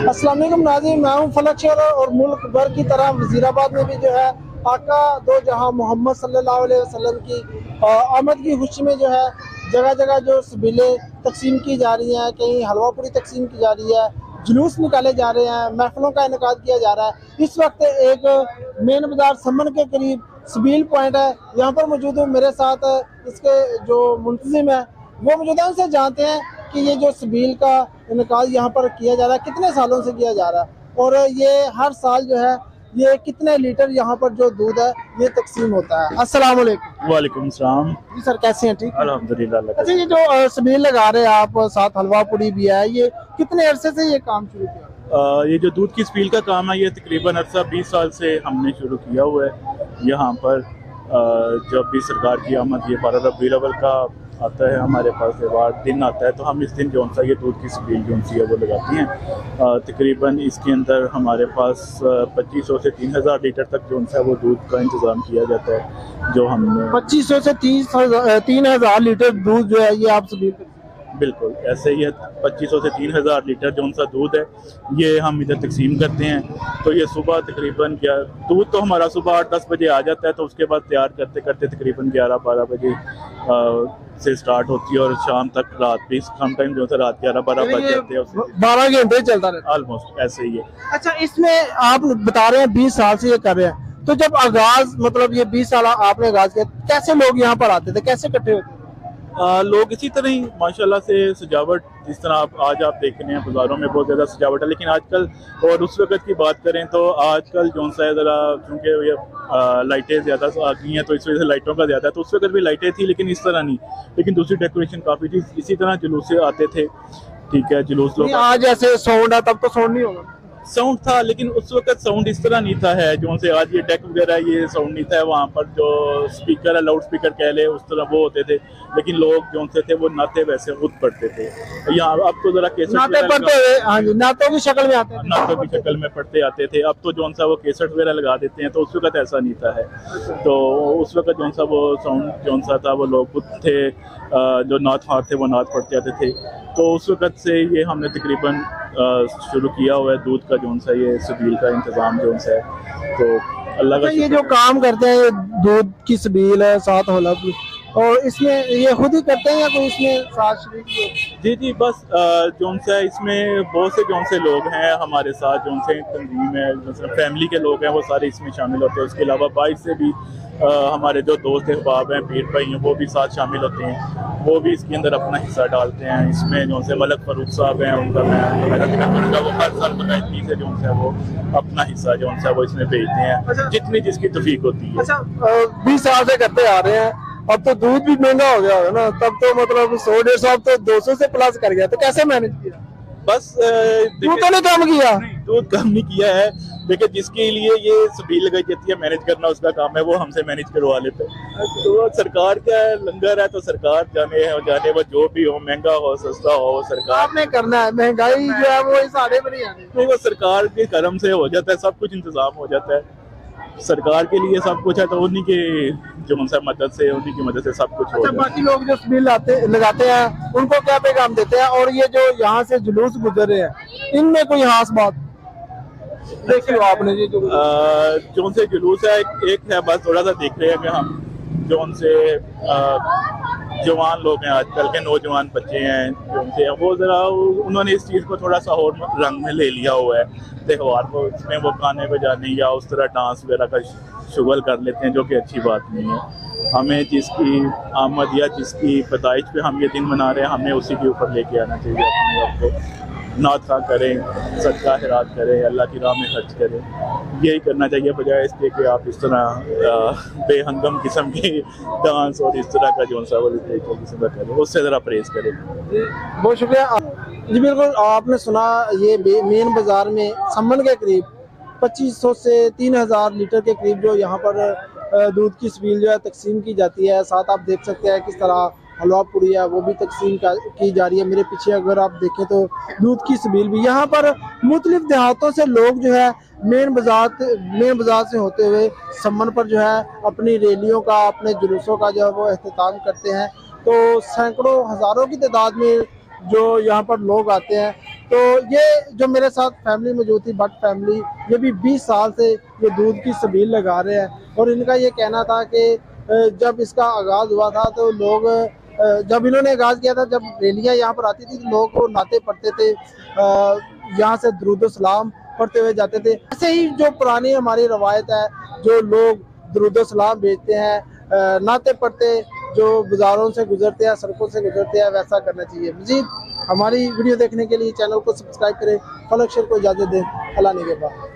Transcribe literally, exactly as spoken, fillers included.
अस्सलाम वालेकुम नाज़रीन, मैं हूं फलक शेर और मुल्क भर की तरह वज़ीराबाद में भी जो है आका दो जहां मोहम्मद सल्लल्लाहु अलैहि वसल्लम की आमद की खुशी में जो है जगह जगह जो सबीलें तकसीम की जा रही हैं, कहीं हलवा पूरी तकसीम की जा रही है, जुलूस निकाले जा रहे हैं, महफिलों का इनेकाद किया जा रहा है। इस वक्त एक मेन बाजार समन के करीब सबील पॉइंट है, यहाँ पर मौजूद हूँ। मेरे साथ इसके जो मुंतजिम है वो मौजूद है, उनसे जानते हैं कि ये जो सबील का इनेकाद यहाँ पर किया जा रहा है कितने सालों से किया जा रहा है और ये हर साल जो है ये कितने लीटर यहाँ पर जो दूध है ये तकसीम होता है। अस्सलाम वालेकुम। वालेकुम सलाम। जी सर, कैसे हैं? ठीक है अल्हम्दुलिल्लाह। अच्छा, ये जो अ, सबील लगा रहे हैं आप, साथ हलवा पूरी भी है, ये कितने अरसे से ये काम शुरू किया? आ, ये जो दूध की सबील का काम है ये तकरीबन अरसा बीस साल से हमने शुरू किया हुआ है। यहाँ पर आ, जब भी सरकार की आमद ये बारह रबीउल अव्वल का आता है, हमारे पास त्यौहार दिन आता है, तो हम इस दिन जो सा ये दूध की सबील जो सी है वो लगाती हैं। तकरीबन इसके अंदर हमारे पास पच्चीस सौ से तीन हज़ार लीटर तक जो सा वो दूध का इंतज़ाम किया जाता है। जो हमने पच्चीस सौ से तीस तीन हजार लीटर दूध जो है ये आप सबील करते हैं? बिल्कुल ऐसे ही है। पच्चीस सौ से तीन हज़ार लीटर जो सा दूध है ये हम इधर तकसीम करते हैं। तो ये सुबह तकरीबन क्या दूध तो हमारा सुबह आठ दस बजे आ जाता है, तो उसके बाद तैयार करते करते तकरीबन ग्यारह बारह बजे आ, से स्टार्ट होती है और शाम तक रात भी सम टाइम जो है रात ग्यारह बारह बज जाते हैं, बारह घंटे चलता रहता है ऑलमोस्ट ऐसे ही है। अच्छा, इसमें आप बता रहे हैं बीस साल से ये कर रहे हैं, तो जब आगाज मतलब ये बीस साल आपने आगाज किया, कैसे लोग यहाँ पर आते थे, कैसे इकट्ठे होते थे? आ, लोग इसी तरह ही माशाल्लाह से सजावट जिस तरह आप आज आप देख रहे हैं बाज़ारों में बहुत ज़्यादा सजावट है, लेकिन आजकल और उस वक्त की बात करें तो आजकल जो सा है ज़रा क्योंकि ये लाइटें ज़्यादा आ गई हैं तो इस वजह से लाइटों का ज़्यादा है। तो उस वक्त भी लाइटें थी लेकिन इस तरह नहीं, लेकिन दूसरी डेकोरेशन काफ़ी थी। इसी तरह जुलूस से आते थे, ठीक है, जुलूस लोग आज ऐसे साउंड है, तब तो साउंड नहीं होगा। साउंड था लेकिन उस वक्त साउंड इस तरह नहीं था है जो से आज ये डेक वगैरह ये साउंड नहीं था। वहाँ पर जो स्पीकर है, लाउड स्पीकर कह ले, उस तरह वो होते थे, लेकिन लोग जो से थे वो नाते वैसे खुद पढ़ते थे। यहाँ अब तो जरा केसट नाते पढ़ते हुए, हाँ जी, नातों की शक्ल में आते थे, नातों की शक्ल में पढ़ते आते थे। अब तो जो सा वो केसट वगैरह लगा देते हैं, तो उस वक्त ऐसा नहीं था है। तो उस वक्त जो सा वो साउंड जो सा था वो लोग खुद थे, जो नात हार थे वो नात पढ़ते आते थे। तो उस वक्त से ये हमने तकरीबन शुरू किया हुआ है दूध का जो सा ये सबील का इंतज़ाम जो सा है। तो अल्लाह का ये जो काम करते हैं, ये दूध की सबील है, साथ हलवा पूरी, और इसमें ये खुद ही करते हैं या कोई इसमें साथ शरीक? जी जी, बस जो सा इसमें बहुत से जो से लोग हैं हमारे साथ, जो से तंजीम है, जो फैमिली के लोग हैं वो सारे इसमें शामिल होते हैं। उसके अलावा बाइक से भी आ, हमारे जो दोस्त अहबाब हैं, पीर भाई हैं, वो भी साथ शामिल होते हैं। वो भी इसके अंदर अपना हिस्सा डालते हैं। इसमें जो से मलक फारूक साहब हैं, उनका मैं मेरा करूँगा, वो हर साल बाकायदगी से जो है वो अपना हिस्सा जो है वो इसमें भेजते हैं, जितनी जिसकी तौफीक होती है। अच्छा, बीस साल से करते आ रहे हैं, अब तो दूध भी महंगा हो गया है ना, तब तो मतलब सौ डेढ़ सौ, अब तो दो सौ से प्लस कर गया, तो कैसे मैनेज किया? बस दूध तो नहीं कम किया? दूध कम नहीं किया है, देखिए जिसके लिए ये सबील लगाई जाती है मैनेज करना उसका काम है, वो हमसे मैनेज करवा लेते हैं। तो सरकार क्या है, लंगर है तो सरकार जाने है जाने वो जो भी हो, महंगा हो सस्ता हो, सरकार आपने करना है। महंगाई जो है वो इस आड़े में नहीं आनी, नहीं, वो सरकार के करम से हो जाता है, सब कुछ इंतजाम हो जाता है। सरकार के लिए सब कुछ है, तो उन्हीं के जो उनसे मदद से उन्हीं की मदद से सब कुछ हो अच्छा, बाकी लोग जो सबील लाते लगाते हैं उनको क्या पैगाम देते हैं, और ये जो यहाँ से जुलूस गुजर रहे हैं इनमें कोई खास बात देख लो आपने? जी जो जो से जुलूस है एक, एक है, बस थोड़ा सा देख रहे हैं कि हम जो उनसे जवान लोग हैं, आजकल के नौजवान बच्चे हैं जो उनसे वो ज़रा उन्होंने इस चीज़ को थोड़ा सा और रंग में ले लिया हुआ है त्यौहार को। इसमें वो गाने बजाने या उस तरह डांस वगैरह का शुगल कर लेते हैं, जो कि अच्छी बात नहीं है। हमें जिसकी आमद या जिसकी पैदाइश पे हम ये दिन मना रहे हैं, हमें उसी के ऊपर लेके आना चाहिए अपने आप को। नात खा करें, सदका खैरात करें, अल्लाह की राह में खर्च करें, यही करना चाहिए, बजाय इसके कि आप इस तरह बेहंगम किस्म के डांस और इस तरह का जो सा वो किस्म का करें, उससे ज़रा परहेज़ करें। बहुत शुक्रिया जी। बिल्कुल, आपने सुना, ये मेन बाज़ार में समन के करीब पच्चीस सौ से तीन हज़ार लीटर के करीब जो यहाँ पर दूध की सबील जो है तकसीम की जाती है। साथ आप देख सकते हैं किस तरह हलवा पूरी है वो भी तकसीम की जा रही है। मेरे पीछे अगर आप देखें तो दूध की सबील भी, यहाँ पर मुख्तलिफ देहातों से लोग जो है मेन बाजार मेन बाजार से होते हुए समन पर जो है अपनी रैलियों का, अपने जुलूसों का जो है वो एहतमाम करते हैं। तो सैकड़ों हज़ारों की तादाद में जो यहाँ पर लोग आते हैं तो ये जो मेरे साथ फैमिली मौजूद थी, भट्ट फैमिली, ये भी बीस साल से ये दूध की सबील लगा रहे हैं। और इनका ये कहना था कि जब इसका आगाज़ हुआ था तो लोग, जब इन्होंने आगाज़ किया था, जब रैलियाँ यहाँ पर आती थी तो लोग को नाते पढ़ते थे, यहाँ से दुरूद सलाम पढ़ते हुए जाते थे। ऐसे ही जो पुरानी हमारी रवायत है, जो लोग दुरूद सलाम भेजते हैं, नाते पढ़ते जो बाजारों से गुजरते हैं, सड़कों से गुजरते हैं, वैसा करना चाहिए। मज़ीद हमारी वीडियो देखने के लिए चैनल को सब्सक्राइब करें। फलक शेर को इजाज़त दें। अल्लाह निगहबान।